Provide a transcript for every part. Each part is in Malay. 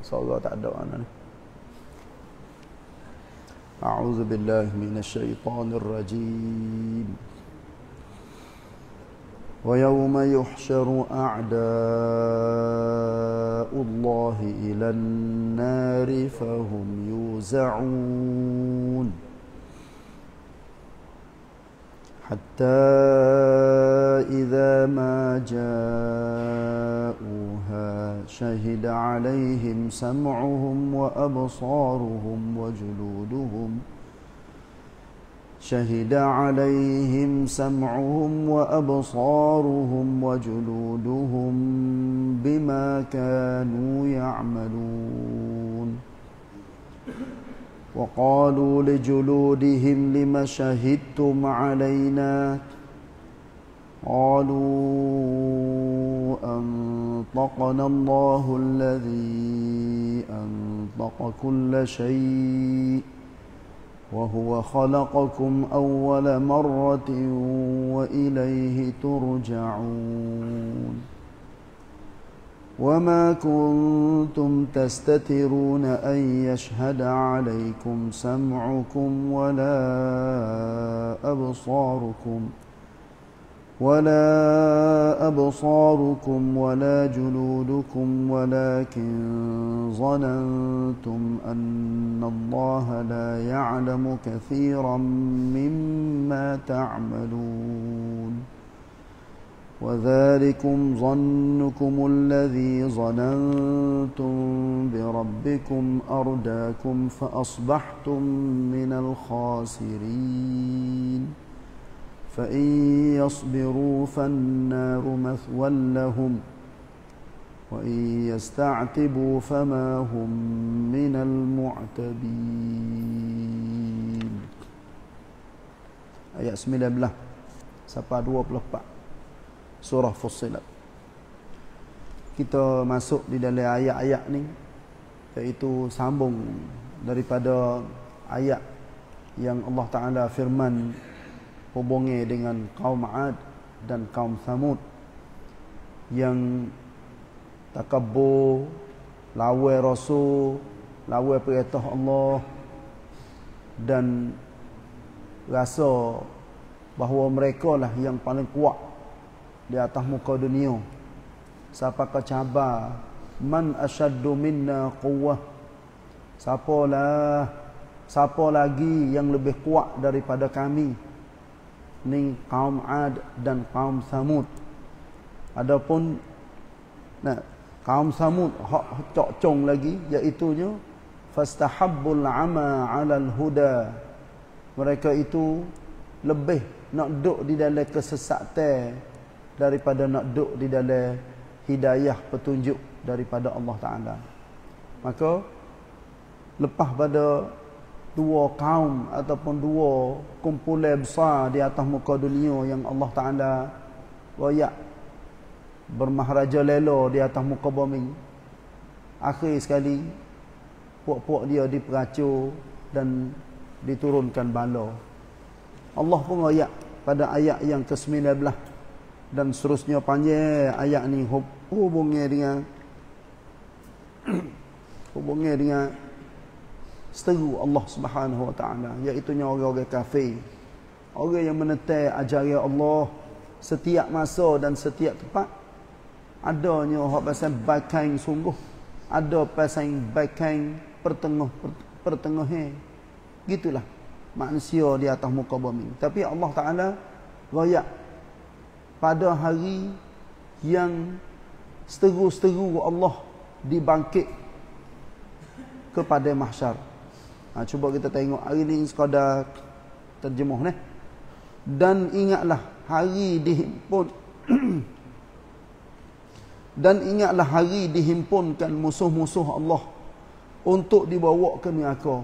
suara tak ada mana ni. A'udzu billahi minasyaitonir rajim. ويوم يحشر أعداء الله إلى النار فهم يوزعون حتى إذا ما جاءوها شهد عليهم سمعهم وأبصارهم وجلودهم شهد عليهم سمعهم وأبصارهم وجلودهم بما كانوا يعملون وقالوا لجلودهم لم شهدتم علينا قالوا أنطقنا الله الذي أنطق كل شيء وهو خلقكم أول مرة وإليه ترجعون وما كنتم تستترون أن يشهد عليكم سمعكم ولا أبصاركم ولا جلودكم ولكن ظننتم أن الله لا يعلم كثيرا مما تعملون وذلكم ظنكم الذي ظننتم بربكم أرداكم فأصبحتم من الخاسرين فإن يصبروا فالنار مثوى لهم وإن يستعتبوا فما هم من المعتبين. Ayat 19 sampai 24 surah Fussilat. Kita masuk di dalam ayat-ayat ni, iaitu sambung daripada ayat yang Allah Ta'ala firman hubungi dengan kaum Ad dan kaum Thamud yang takabbur, lawan Rasul, lawan perintah Allah dan rasa bahawa mereka lah yang paling kuat di atas muka dunia. Siapa kecabar, man asyaddu minna quwwah, siapa lagi yang lebih kuat daripada kami. Ni kaum Ad dan kaum Thamud. Adapun kaum Thamud hak cok-cong lagi, iaitunya fastahabbul ama 'alal huda. Mereka itu lebih nak duduk di dalam kesesatan daripada nak duduk di dalam hidayah petunjuk daripada Allah Ta'ala. Maka lepas pada dua kaum ataupun dua kumpulan besar di atas muka dunia yang Allah Ta'ala royak bermaharaja lela di atas muka bumi, akhir sekali puak-puak dia diperacur dan diturunkan bala. Allah pun royak pada ayat yang ke-19 dan seterusnya panjang ayat ni hubungnya dengan seteru Allah Subhanahu Wa Ta'ala, iaitu orang-orang kafir, orang yang menentang ajaran Allah setiap masa dan setiap tempat. Adanya hak pasal baikan sungguh, ada pasal baikan pertengahan. Gitulah manusia di atas muka bumi. Tapi Allah Ta'ala royak pada hari yang seteru-seteru Allah dibangkit kepada mahsyar. Cuba kita tengok hari ni sekadar terjemuh ni. Dan ingatlah hari dihimpun dan ingatlah hari dihimpunkan musuh-musuh Allah untuk dibawa ke neraka.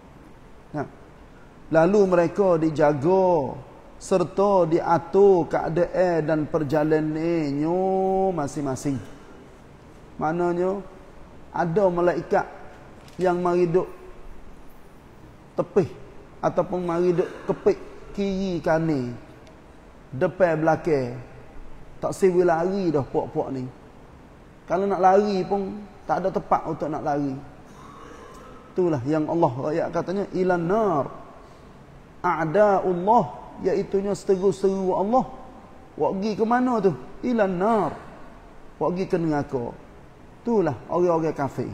Lalu mereka dijaga serta diatur keadaan dan perjalanannya masing-masing. Maknanya ada malaikat yang mari duk tepih ataupun mari duk kepik kiri kanan, depan belakang. Tak siwi lari dah puak-puak ni. Kalau nak lari pun tak ada tempat untuk nak lari. Itulah yang Allah ayat katanya ilan nar. A'da'ullah, iaitunya seteru-seteru Allah. Wak pergi ke mana tu? Ilan nar. Wak pergi ke neraka. Itulah orang-orang kafir.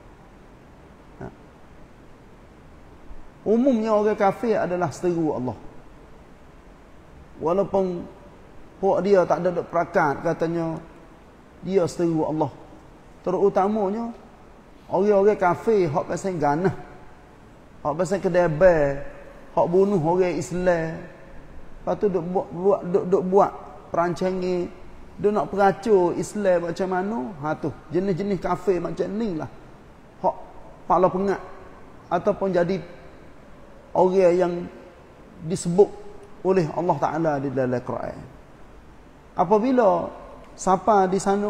Umumnya orang kafir adalah seteru Allah. Walaupun puak dia tak ada perakat katanya dia seteru Allah. Terutamanya orang-orang kafir hak pasal ganah, hak pasal kedebel, hak bunuh orang Islam. Lepas tu duk buat perancangan, duk nak peracur Islam macam mana. Tu jenis-jenis kafir macam ni lah hak pala pengat ataupun jadi orang yang disebut oleh Allah Ta'ala di dalam Quran. Apabila siapa di sana,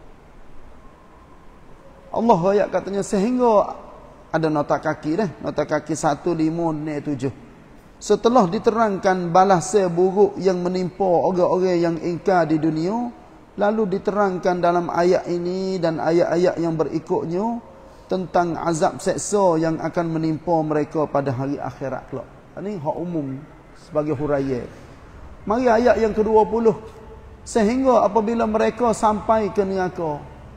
Allah ayat katanya sehingga ada nota kaki dah, nota kaki 1567. Setelah diterangkan balasan buruk yang menimpa orang-orang yang ingkar di dunia, lalu diterangkan dalam ayat ini dan ayat-ayat yang berikutnya tentang azab seksa yang akan menimpa mereka pada hari akhirat kelak. Ini hak umum sebagai huraian. Mari ayat yang ke-20. Sehingga apabila mereka sampai ke neraka,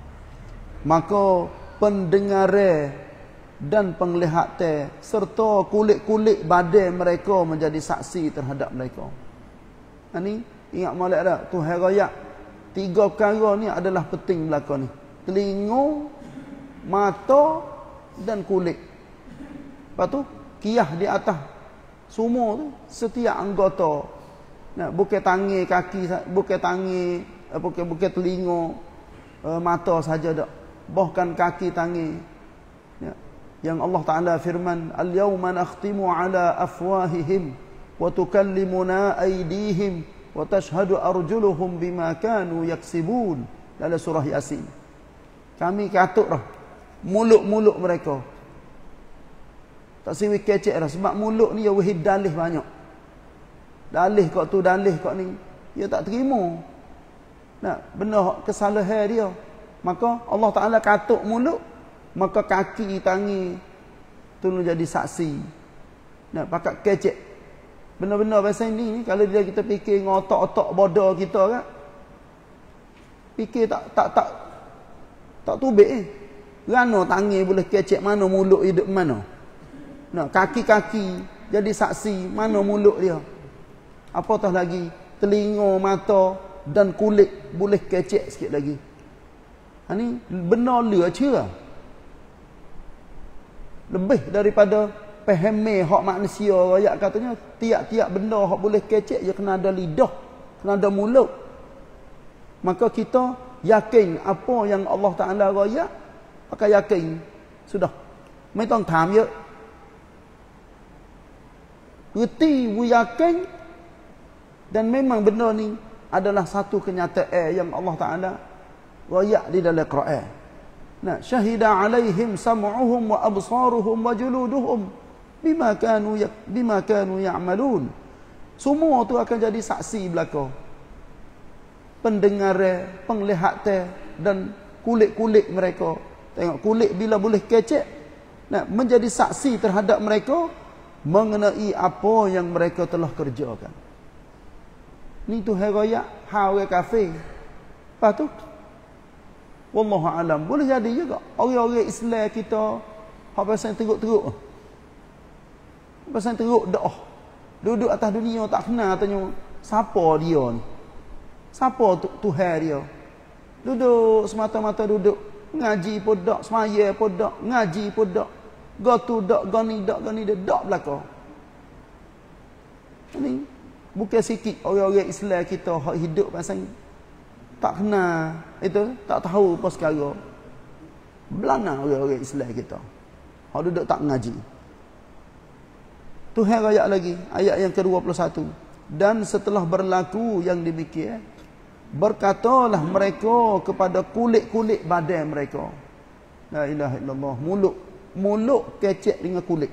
maka pendengar dan penglihatan serta kulit-kulit badan mereka menjadi saksi terhadap mereka. Ini ingat molek dah. Tuhan raya 3 perkara ni adalah penting belaka ni. Telinga, mata dan kulit. Lepas tu kiyah di atas semua tu setiap anggota. Nah, bukan tangan kaki, bukan tangan, bukan telinga, mata saja dak. Bahkan kaki tangan. Ya. Yang Allah Taala firman, "Al-yawma nakhtimu ala afwahihim wa tukallimuna aydihim wa tashhadu arjuluhum bima kanu yaksibun." Dalam surah Yasin. Kami katuk dah mulut-mulut mereka. Tak siwi kecek dah sebab mulut ni dia wahid dalih banyak. Dalih kok tu, dalih kok ni. Dia tak terima. Nah, benda kesalahan dia. Maka Allah Ta'ala katuk mulut, maka kaki, tangan tu jadi saksi. Nah, pakat kecek. Benda-benda pasal ni kalau dia kita fikir dengan otak-otak bodoh kita kan. Fikir tak tubik Mana tangan boleh kecek, mana mulut hidup mana. Nah, kaki-kaki jadi saksi, mana mulut dia. Apatah lagi telinga, mata dan kulit boleh kecek sikit lagi. Ini benar lua chưa. Lebih daripada pahami hak manusia rakyat katanya tiap-tiap benda hak boleh kecek dia kena ada lidah, kena ada mulut. Maka kita yakin apa yang Allah Ta'ala rakyat, maka yakin sudah. Maiต้องถามเยอะ Reti yakin dan memang benda ni adalah satu kenyataan yang Allah Ta'ala rakyat di dalam Quran. Nah, syahida alaihim sam'uhum wa absaruhum wa juluduhum bima kanu ya'malun. Semua tu akan jadi saksi belaka. Pendengar, penglihatan dan kulit-kulit mereka. Tengok kulit bila boleh kecek, nah, menjadi saksi terhadap mereka mengenai apa yang mereka telah kerjakan. Ni tu heraya hal kafir. Lepas tu wallahu alam, boleh jadi juga orang-orang Islam kita hak pasal teruk-teruk. Pasal teruk dah. Duduk atas dunia tak kenal tanya siapa dia ni. Siapa Tuhan dia. Duduk semata-mata duduk, ngaji pun dak, semaya pun dak, ngaji pun dak. Go tu dak, gani dak belaka. Ini bukan sikit orang-orang Islam kita hak hidup pasal tak kenal itu, tak tahu apa sekarang. Belana orang-orang Islam kita. Hak duduk tak ngaji. Tuhan ayat lagi, ayat yang ke-21. Dan setelah berlaku yang demikian, berkatalah mereka kepada kulit-kulit badan mereka. La ilaha illallah. Mulut kecek dengan kulit.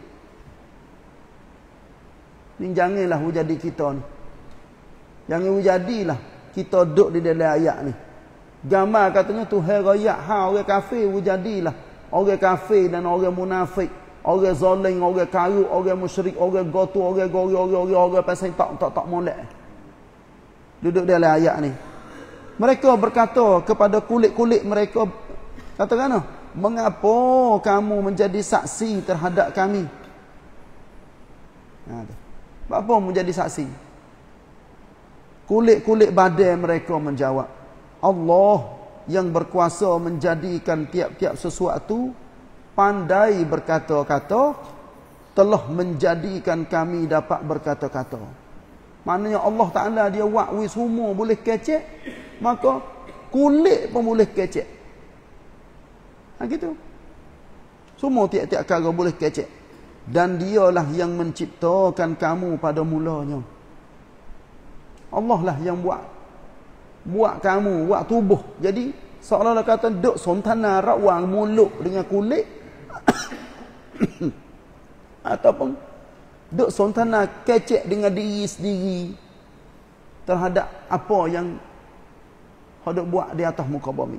Ni janganlah jadi kita ni. Jangan jadilah kita duduk di dalam ayat ni. Gambar katanya Tuhan royak orang kafir jadilah orang kafir dan orang munafik, orang zalim, orang karut, orang musyrik, orang gotu, orang gori, orang pasal tak molek. Duduk dalam ayat ni. Mereka berkata kepada kulit-kulit mereka, katakan, mengapa kamu menjadi saksi terhadap kami? Apa menjadi saksi? Kulit-kulit badan mereka menjawab, Allah yang berkuasa menjadikan tiap-tiap sesuatu pandai berkata-kata, telah menjadikan kami dapat berkata-kata. Maknanya Allah Ta'ala dia wakwi semua boleh kecek, maka kulit pun boleh kecek. Gitu. Semua tiap-tiap perkara boleh kecek. Dan dialah yang menciptakan kamu pada mulanya. Allah lah yang buat kamu, buat tubuh. Jadi seolah-olah kata duk sontana rawang mulut dengan kulit ataupun duk sontana kecek dengan diri sendiri terhadap apa yang hendak buat di atas muka bumi.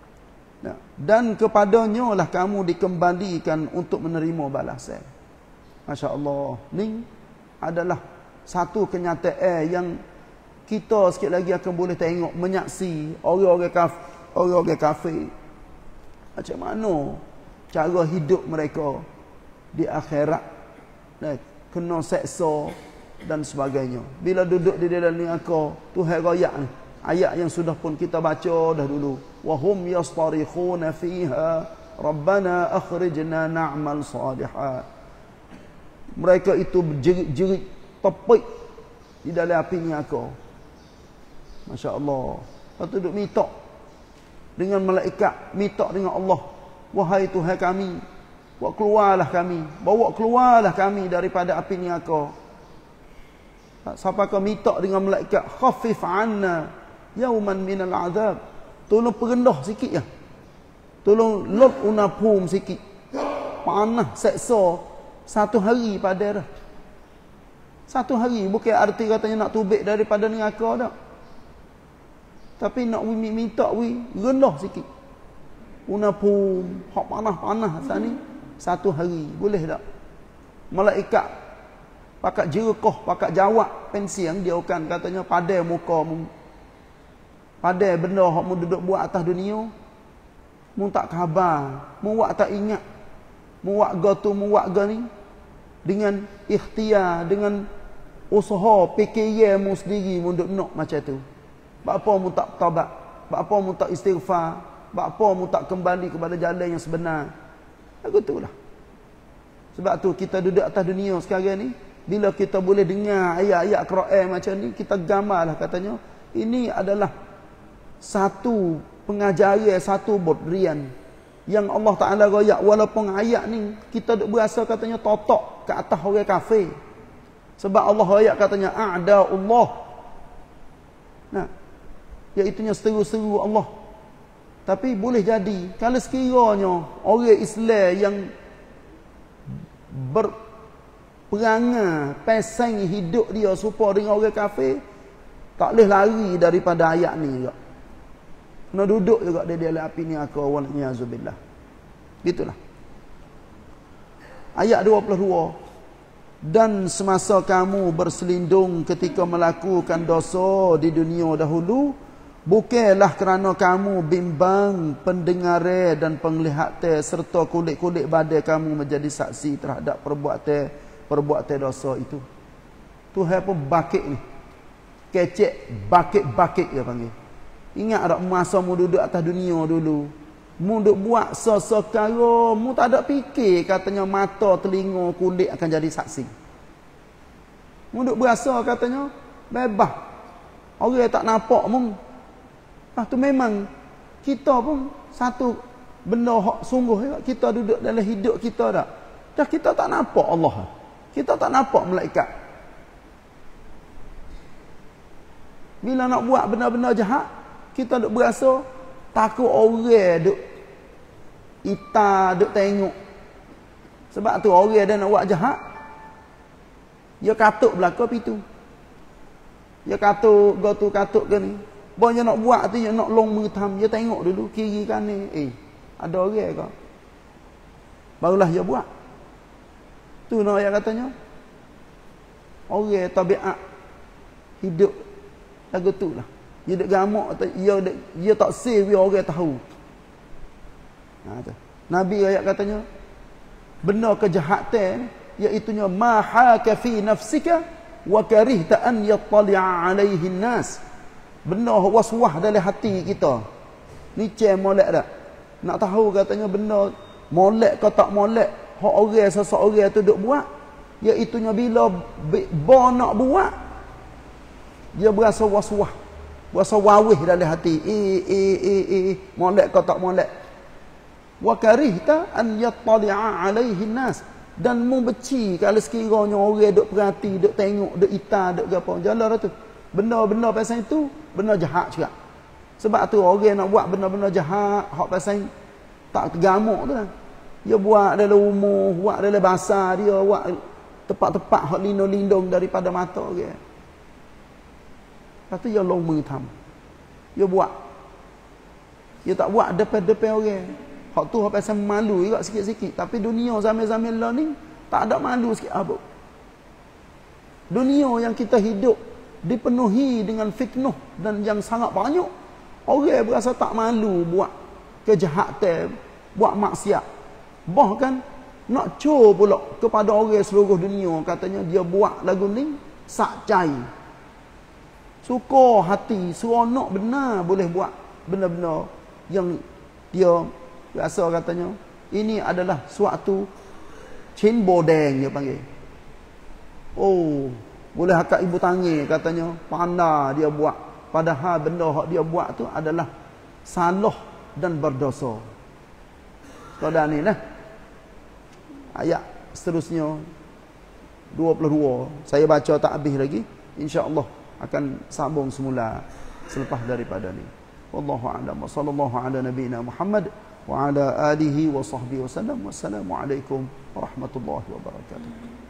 Dan kepadanya lah kamu dikembalikan untuk menerima balasan. Masya Allah. Ni adalah satu kenyataan yang kita sikit lagi akan boleh tengok, menyaksi orang-orang kafir. Macam mana cara hidup mereka di akhirat. Kena seksa dan sebagainya. Bila duduk di dalam neraka, Tuhan royak ni. Ayat yang sudah pun kita baca dah dulu. Wahum yastarikhuna fiha Rabbana akhrijna na'mal salihat. Mereka itu berjerit-jerit tepik di dalam api neraka. Masya Allah. Lepas tu duduk minta dengan malaikat, minta dengan Allah, wahai Tuhan kami, bawa keluarlah kami daripada api neraka. Siapa kau minta dengan malaikat, khafif anna yauman minal azab, tolong perendah sikit ya, tolong lop unapum sikit, panah seksa satu hari pada dah. Satu hari bukan arti katanya nak tubik daripada neraka dah, tapi nak minta rendah sikit, unapum hak panah saat ni satu hari boleh tak? Malaikat pakat jerukah, pakat jawab pensiang dia akan katanya pada muka mu, pada benda hak mu duduk buat atas dunia, mu tak khabar, mu buat tak ingat, mu buat tu mu buat ni dengan ikhtiar, dengan usaha fikir mu sendiri mu duduk nak macam tu. Apa mu tak taubat, apa mu tak istighfar, apa mu tak kembali kepada jalan yang sebenar. Begitulah. Sebab tu kita duduk atas dunia sekarang ni, bila kita boleh dengar ayat-ayat Quran macam ni, kita gamarlah katanya ini adalah satu pengajaran, satu bodrian yang Allah Ta'ala royak. Walaupun ayat ni kita duk berasa katanya totok ke atas orang kafir, sebab Allah royak katanya a'da'ullah, iaitunya seru-seru Allah. Tapi boleh jadi kalau sekiranya orang Islam yang berperangai pasang hidup dia serupa dengan orang kafir, tak boleh lari daripada ayat ni juga. Kena duduk juga di dalam api ni aku wal niyazubillah. Gitulah. Ayat 22. Dan semasa kamu berselindung ketika melakukan dosa di dunia dahulu, bukanlah kerana kamu bimbang pendengaran dan penglihatan serta kulit-kulit badan kamu menjadi saksi terhadap perbuatan dosa itu. Tuhan pun bakit ni. Kecek, bakit dia panggil. Ingat tak masa mu duduk atas dunia dulu, mu duduk buat sesekara, mu tak ada fikir katanya mata, telinga, kulit akan jadi saksi. Mu duduk berasa katanya bebas. Orang tak nampak mu. Tu memang kita pun satu benda hak sungguh kita duduk dalam hidup kita dah. Dah kita tak nampak Allah. Kita tak nampak malaikat. Bila nak buat benda-benda jahat, kita duk berasa takut orang duk duk tengok. Sebab tu orang dia nak buat jahat, dia katuk belaka pitu. Dia katuk ke ni. Bonya nak buat tu, nak longมือทำdia tengok dulu kiri kanan, ada orang ke? Barulah dia buat. Tu nak ayat katanya. Orang tabiat hidup lagu tu lah. Dia dek gamak, dia tak save orang tahu. Nabi ayat katanya, benda kejahatan iaitunya ma haka fi nafsika wa karihta an yattali'a alaihi nas. Benda was-was dalam hati kita. Ni molek dak. Nak tahu katanya benda molek ke tak molek, hak orang seseorang tu duk buat, iaitunya bila nak buat, dia berasa was-was. Berasa wawih dalam hati. Molek ke tak molek. Wa karihta an yattali'a alaihi nas. Dan mu benci kalau sekiranya orang duk perhati, duk tengok, duk ita, duk apa. Jalan tu. Benda-benda pasal itu, benda jahat juga. Sebab tu orang nak buat benda-benda jahat, hak pasal tak tergamuk tu lah. Dia buat dalam rumah, buat dalam bahasa dia, buat tempat-tempat hak lindung-lindung daripada mata orang. Lepas tu dia longมือทำ. Dia buat. Dia tak buat depan-depan orang. Hak tu hak pasal malu juga sikit-sikit. Tapi dunia zaman-zaman lah ni, tak ada malu sikit apa. Dunia yang kita hidup dipenuhi dengan fitnah dan yang sangat banyak. Orang berasa tak malu buat kejahatan, buat maksiat. Bahkan nak cur pula kepada orang seluruh dunia, katanya dia buat lagu ni sakcai. Suka hati, seronok benar boleh buat benda-benda yang dia rasa katanya ini adalah suatu cin bodeng dia panggil. Oh, boleh akak ibu tangi katanya, pandai dia buat. Padahal benda yang dia buat tu adalah salah dan berdosa. Sekadar ni lah. Ayat seterusnya 22. Saya baca tak habis lagi. InsyaAllah akan sambung semula selepas daripada ni. Wallahu a'lam. Sallallahu ala nabiyina Muhammad wa ala alihi wa sahbihi wasallam. Wassalamualaikum warahmatullahi wabarakatuh.